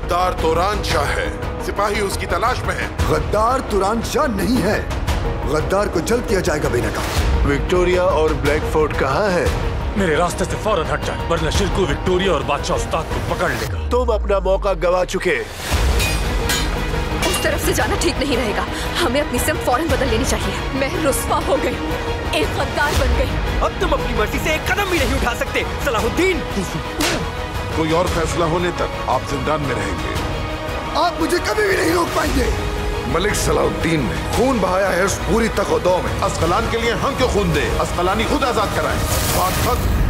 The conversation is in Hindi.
गद्दार तुरान शाह है, सिपाही उसकी तलाश में है। गद्दार तुरान शाह नहीं है, गद्दार को जल्द किया जाएगा बेनका। विक्टोरिया और ब्लैकफोर्ट कहाँ है? मेरे रास्ते से फौरन हट जाए, वरना शिरकू विक्टोरिया और बादशाह उस्ताद को पकड़ लेगा। तुम अपना मौका गवा चुके। उस तरफ से जाना ठीक नहीं रहेगा, हमें अपनी सिम फौरन बदल लेनी चाहिए। मैं रुस्वा हो गई, एक गद्दार बन गई। अब तुम अपनी मर्जी से एक कदम भी नहीं उठा सकते सलाहुद्दीन। कोई और फैसला होने तक आप जिंदान में रहेंगे। आप मुझे कभी भी नहीं रोक पाएंगे। मलिक सलाहुद्दीन ने खून बहाया है उस पूरी तक़दो में। अस्कलान के लिए हम क्यों खून दे? अस्कलानी खुद आजाद कराएं।